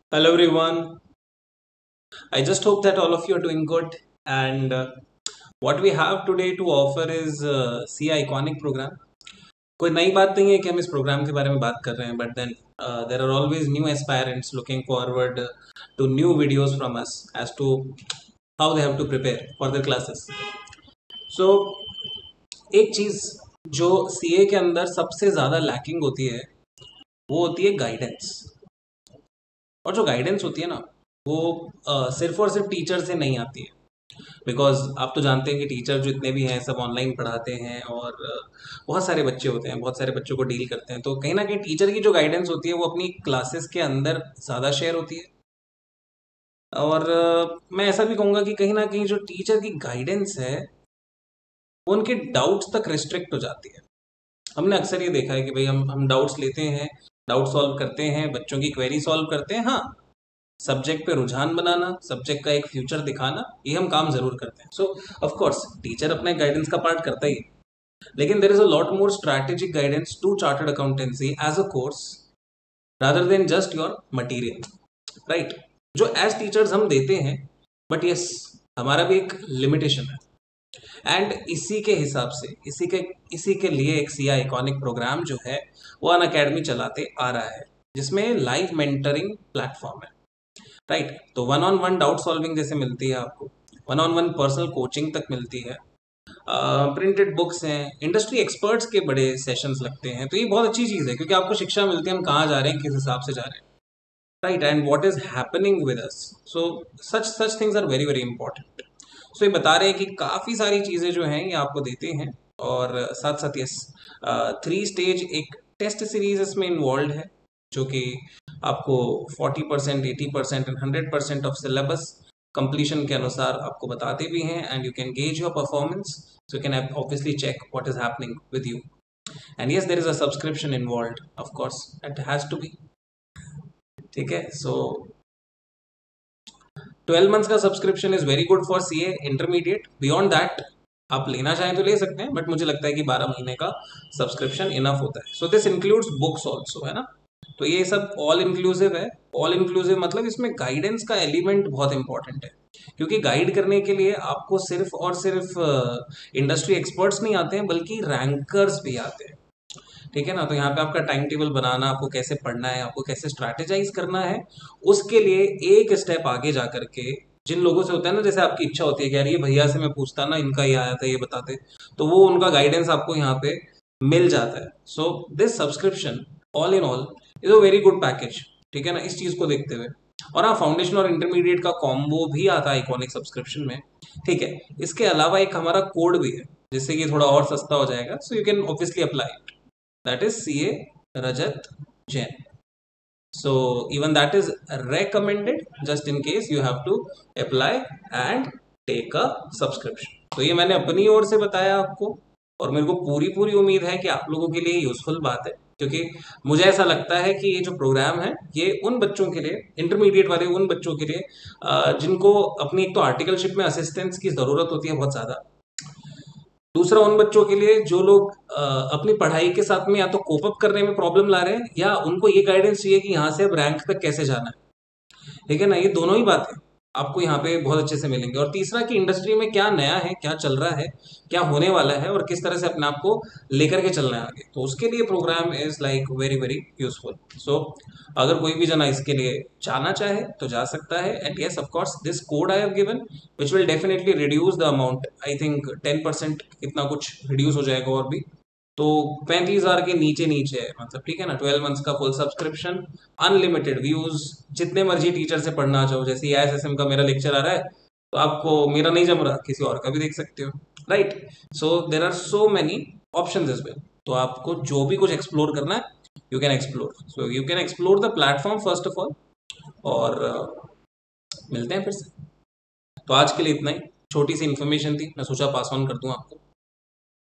Hello everyone. I just hope that all of you are doing good. And what we have today to offer is CA Iconic program. कोई नई बात नहीं है कि हम इस प्रोग्राम के बारे में बात कर रहे हैं, but then there are always new aspirants looking forward to new videos from us as to how they have to prepare for the classes. So एक चीज़ जो सीए के अंदर सबसे ज़्यादा लैकिंग होती है वो होती है गाइडेंस. और जो गाइडेंस होती है ना वो सिर्फ और सिर्फ टीचर से नहीं आती है. बिकॉज आप तो जानते हैं कि टीचर जो इतने भी हैं सब ऑनलाइन पढ़ाते हैं और बहुत सारे बच्चे होते हैं, बहुत सारे बच्चों को डील करते हैं. तो कहीं ना कहीं टीचर की जो गाइडेंस होती है वो अपनी क्लासेस के अंदर ज़्यादा शेयर होती है. और मैं ऐसा भी कहूँगा कि कहीं ना कहीं जो टीचर की गाइडेंस है वो उनके डाउट्स तक रिस्ट्रिक्ट हो जाती है. हमने अक्सर ये देखा है कि भाई हम डाउट्स लेते हैं, डाउट सॉल्व करते हैं, बच्चों की क्वेरी सॉल्व करते हैं. हाँ, सब्जेक्ट पे रुझान बनाना, सब्जेक्ट का एक फ्यूचर दिखाना, ये हम काम जरूर करते हैं. सो ऑफ कोर्स टीचर अपने गाइडेंस का पार्ट करता ही है, लेकिन there is a lot more strategic guidance to chartered accountancy as a course rather than just your material, right? जो एज टीचर्स हम देते हैं, बट यस हमारा भी एक लिमिटेशन है. एंड इसी के हिसाब से इसी के लिए एक सीआ आइकॉनिक प्रोग्राम जो है वो अन अकेडमी चलाते आ रहा है, जिसमें लाइव मेंटरिंग प्लेटफॉर्म है, राइट? तो one on one doubt solving जैसे मिलती है आपको, one on one personal coaching तक मिलती है, प्रिंटेड बुक्स हैं, इंडस्ट्री एक्सपर्ट्स के बड़े सेशंस लगते हैं. तो ये बहुत अच्छी चीज़ है क्योंकि आपको शिक्षा मिलती है हम कहाँ जा रहे हैं, किस हिसाब से जा रहे हैं, right? And what is happening with us. So such such things are very very important. So ये बता रहे हैं कि काफ़ी सारी चीज़ें जो हैं ये आपको देते हैं. और साथ साथ यस 3 स्टेज एक टेस्ट सीरीज इसमें इन्वॉल्व है, जो कि आपको 40%, 80% एंड 100% ऑफ सिलेबस कंप्लीशन के अनुसार आपको बताते भी हैं. And you can gauge your performance, so you can obviously check what is happening with you. And yes there is a subscription involve, of course it has to be. ठीक है, सो 12 months का subscription is very good for CA intermediate. Beyond that आप लेना चाहें तो ले सकते हैं, बट मुझे लगता है कि 12 महीने का सब्सक्रिप्शन इनफ होता है. So this includes books also, है ना? तो ये सब ऑल इंक्लूसिव है. ऑल इंक्लूसिव मतलब इसमें गाइडेंस का एलिमेंट बहुत इंपॉर्टेंट है, क्योंकि गाइड करने के लिए आपको सिर्फ और सिर्फ इंडस्ट्री एक्सपर्ट्स नहीं आते हैं, बल्कि रैंकर्स भी आते हैं. ठीक है ना? तो यहाँ पे आपका टाइम टेबल बनाना, आपको कैसे पढ़ना है, आपको कैसे स्ट्रैटेजाइज करना है, उसके लिए एक स्टेप आगे जा करके जिन लोगों से होता है ना, जैसे आपकी इच्छा होती है कि यार ये भैया से मैं पूछता ना, इनका ये आया था, ये बताते, तो वो उनका गाइडेंस आपको यहाँ पे मिल जाता है. So this subscription all in all is a very good package. ठीक है ना, इस चीज को देखते हुए. और हाँ, फाउंडेशन और इंटरमीडिएट का कॉम्बो भी आता है आइकॉनिक सब्सक्रिप्शन में. ठीक है, इसके अलावा एक हमारा कोड भी है जिससे कि थोड़ा और सस्ता हो जाएगा. So you can obviously apply, that is CA Rajat Jain. So even that is recommended just in case you have to apply and take a subscription. तो ये मैंने अपनी ओर से बताया आपको, और मेरे को पूरी पूरी उम्मीद है कि आप लोगों के लिए यूजफुल बात है, क्योंकि मुझे ऐसा लगता है कि ये जो प्रोग्राम है ये उन बच्चों के लिए, इंटरमीडिएट वाले उन बच्चों के लिए जिनको अपनी एक तो आर्टिकलशिप में असिस्टेंस की ज़रूरत होती है बहुत ज़्यादा. दूसरा उन बच्चों के लिए जो लोग अपनी पढ़ाई के साथ में या तो कोप अप करने में प्रॉब्लम ला रहे हैं, या उनको ये गाइडेंस चाहिए कि यहाँ से अब रैंक तक कैसे जाना है. ठीक है ना, ये दोनों ही बातें आपको यहाँ पे बहुत अच्छे से मिलेंगे. और तीसरा कि इंडस्ट्री में क्या नया है, क्या चल रहा है, क्या होने वाला है, और किस तरह से अपने आप को लेकर के चलना है आगे, तो उसके लिए program is like very very useful. So अगर कोई भी जना इसके लिए जाना चाहे तो जा सकता है. And yes of course this code I have given which will definitely reduce the amount. I think 10% इतना कुछ रिड्यूस हो जाएगा और भी. तो 35,000 के नीचे नीचे है, मतलब. ठीक है ना, 12 मंथ्स का फुल सब्सक्रिप्शन, अनलिमिटेड व्यूज, जितने मर्जी टीचर से पढ़ना चाहो. जैसे IISSM का मेरा लेक्चर आ रहा है, तो आपको मेरा नहीं जम रहा, किसी और का भी देख सकते हो, right? So there are so many option as well. तो आपको जो भी कुछ एक्सप्लोर करना है you can explore. So you can explore the platform first of all. और मिलते हैं फिर से. तो आज के लिए इतना ही, छोटी सी इन्फॉर्मेशन थी, मैं सोचा पास ऑन कर दूं आपको.